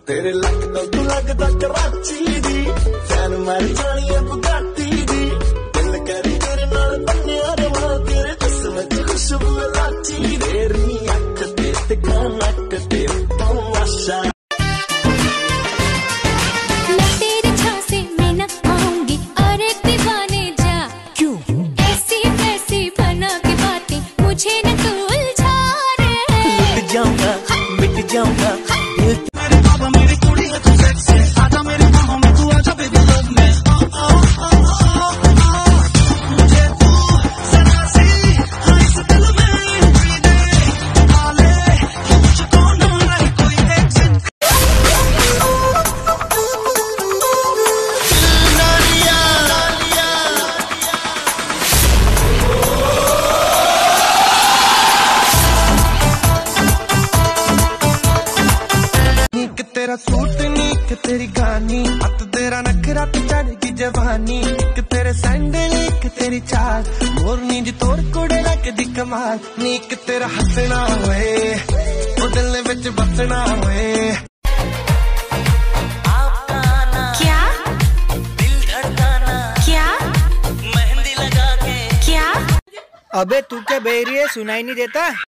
तेरे लगदा तू लगदा कराची दी फैन मार जानी है बुगाटी दी दिल करी तेरे नाल बन्निया रवा तेरे जिस्म च खुशबू लाची तेरी अख ते तिका नक ते तमाशा मेरे बाबा मेरी कुड़ी है तू सेक्सी आजा मेरी बाहों में तू आजा बेबी लव में मुझे तू सदा सी हाँ इस दिल में एंट्री दे काले मुझको ना रहे कोई एग्जिट तेरा सूट नी कि तेरी गानी अत तेरा नखरा ते चढ़गी जवानी कि तेरे सैंडल कि तेरी चाल मोरनी जी तोर कुड़े लगदी कमाल नी कि तेरा हंसना होए ओ दिल विच बसना होए क्या दिल धड़काना क्या मेहंदी लगा के क्या। अबे तू क्या बह रही है, सुनाई नहीं देता।